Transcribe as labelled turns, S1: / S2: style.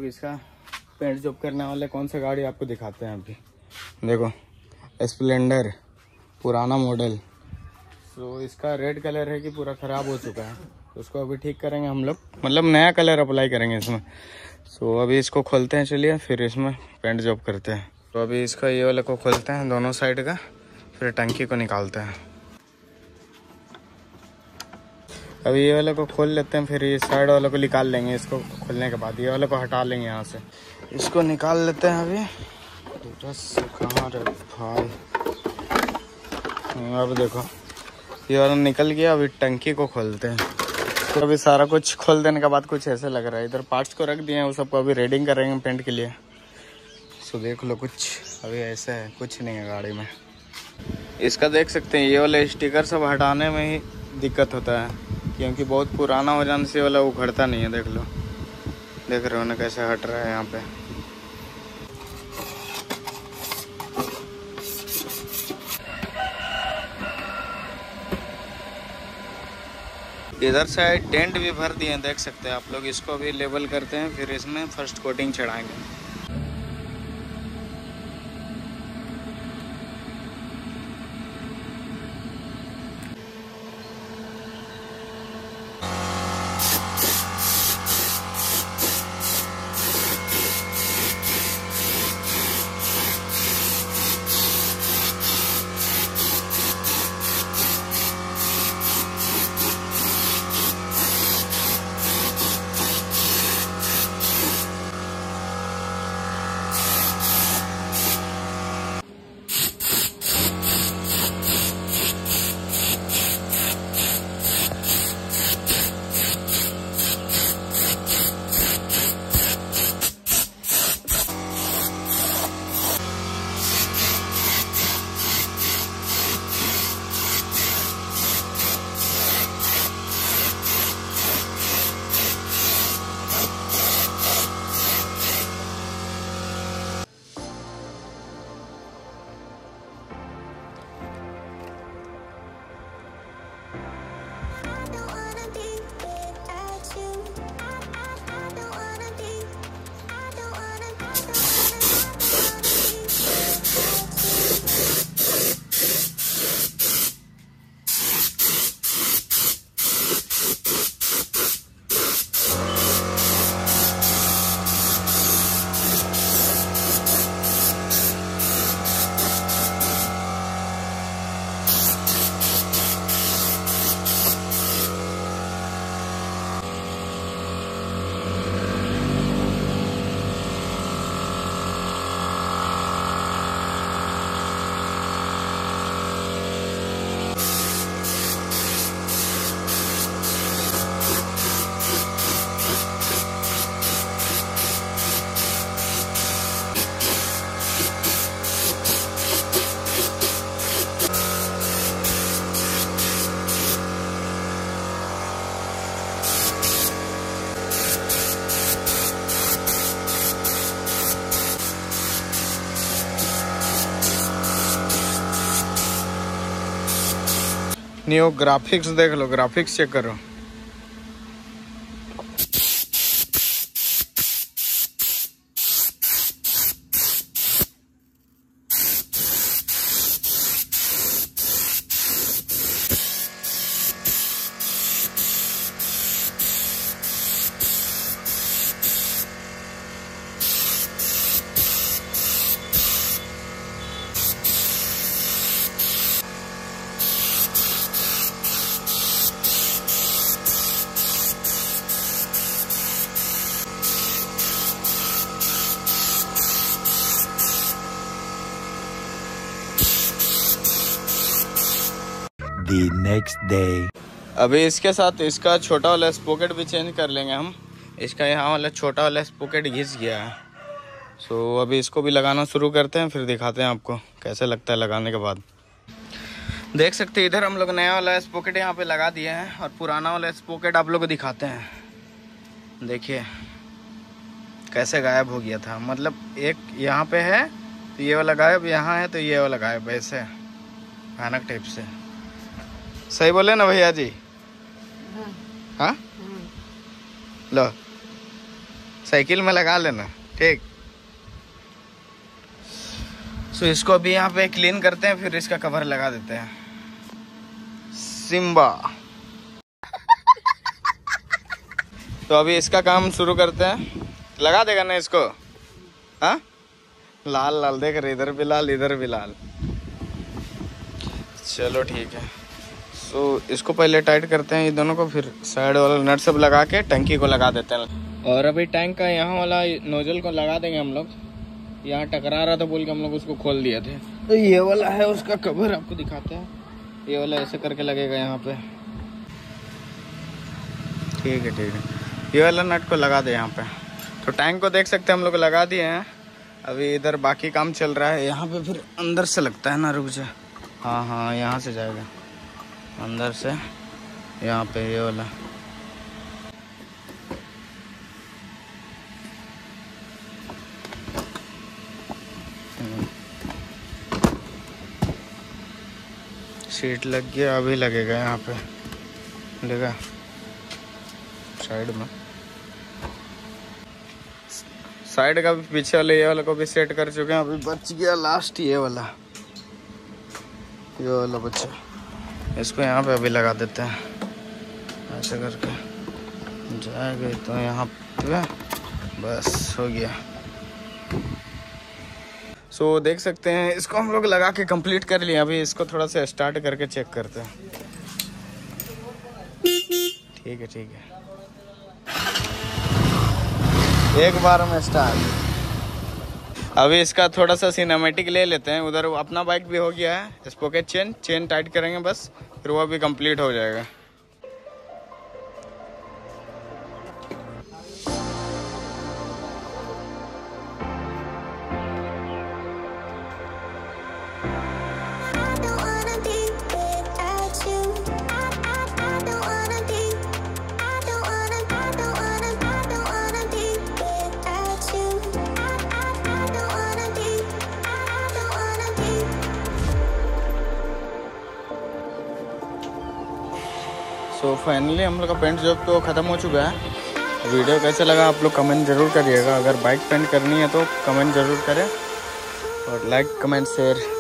S1: इसका paint job करने वाले कौन सा गाड़ी आपको दिखाते हैं। अभी देखो स्प्लेंडर पुराना मॉडल। तो इसका रेड कलर है कि पूरा ख़राब हो चुका है, तो उसको अभी ठीक करेंगे हम लोग, मतलब नया कलर अप्लाई करेंगे इसमें। सो अभी इसको खोलते हैं, चलिए फिर इसमें पेंट जॉब करते हैं। तो अभी इसका ये वाला को खोलते हैं दोनों साइड का, फिर टंकी को निकालते हैं। अभी ये वाले को खोल लेते हैं, फिर ये साइड वाले को निकाल लेंगे। इसको खोलने के बाद ये वाले को हटा लेंगे यहाँ से, इसको निकाल लेते हैं। अभी बस कहाँ रे भाई, अब देखो ये वाला निकल गया। अभी टंकी को खोलते हैं। तो अभी सारा कुछ खोल देने के बाद कुछ ऐसे लग रहा है। इधर पार्ट्स को रख दिए हैं, वो सबको अभी रेडिंग करेंगे पेंट के लिए। सो देख लो कुछ अभी ऐसा है, कुछ नहीं है गाड़ी में। इसका देख सकते हैं ये वाले स्टिकर सब हटाने में ही दिक्कत होता है, क्योंकि बहुत पुराना हो जाने से वाला उखड़ता नहीं है। देख लो, देख रहे हो ना कैसे हट रहा है यहाँ पे। इधर साइड टेंट भी भर दिए हैं, देख सकते हैं आप लोग। इसको अभी लेवल करते हैं, फिर इसमें फर्स्ट कोटिंग चढ़ाएंगे। न्यू ग्राफिक्स देख लो, ग्राफिक्स चेक करो।
S2: The next day.
S1: अभी इसके साथ इसका छोटा वाला स्पॉकेट भी चेंज कर लेंगे हम। इसका यहाँ वाला छोटा वाला स्पॉकेट घिस गया है। सो अभी इसको भी लगाना शुरू करते हैं, फिर दिखाते हैं आपको कैसे लगता है लगाने के बाद। देख सकते हैं इधर हम लोग नया वाला स्पॉकेट यहाँ पे लगा दिए हैं, और पुराना वाला स्पॉकेट आप लोग को दिखाते हैं। देखिए कैसे गायब हो गया था, मतलब एक यहाँ पे है तो ये वाला गायब, यहाँ है तो ये वाला गायब, ऐसे भयानक टाइप से। सही बोले ना भैया जी? हाँ लो साइकिल में लगा लेना, ठीक। सो इसको अभी यहाँ पे क्लीन करते हैं, फिर इसका कवर लगा देते हैं। सिम्बा। तो अभी इसका काम शुरू करते हैं। लगा देगा ना इसको? हाँ, लाल लाल देख रहे, इधर भी लाल इधर भी लाल। चलो ठीक है। सो इसको पहले टाइट करते हैं ये दोनों को, फिर साइड वाला नट सब लगा के टंकी को लगा देते हैं। और अभी टैंक का यहाँ वाला नोजल को लगा देंगे हम लोग। यहाँ टकरा रहा था बोल के हम लोग उसको खोल दिए थे। तो ये वाला है उसका कवर, आपको दिखाते हैं। ये वाला ऐसे करके लगेगा यहाँ पे, ठीक है ठीक है। ये वाला नट को लगा दे यहाँ पे। तो टैंक को देख सकते हैं हम लोग लगा दिए हैं। अभी इधर बाकी काम चल रहा है। यहाँ पे फिर अंदर से लगता है ना, रुक जा। हाँ हाँ, यहाँ से जाएगा अंदर से, यहाँ पे ये वाला। सीट लग गया, अभी लगेगा यहाँ पे, लगा साइड में। साइड का भी पीछे वाले ये वाला को भी सेट कर चुके हैं। अभी बच गया लास्ट ये वाला बच्चा। इसको यहाँ पे अभी लगा देते हैं ऐसे करके, जाएगा तो यहाँ पे, बस हो गया। सो देख सकते हैं इसको हम लोग लगा के कंप्लीट कर लिया। अभी इसको थोड़ा सा स्टार्ट करके चेक करते हैं। ठीक है ठीक है, एक बार में स्टार्ट। अभी इसका थोड़ा सा सिनेमैटिक ले लेते हैं। उधर अपना बाइक भी हो गया है, स्पॉकेट चेन टाइट करेंगे बस, फिर वो भी कंप्लीट हो जाएगा। सो फाइनली हम लोग का पेंट जॉब तो ख़त्म हो चुका है। वीडियो कैसा लगा आप लोग कमेंट ज़रूर करिएगा। अगर बाइक पेंट करनी है तो कमेंट ज़रूर करें, और लाइक कमेंट शेयर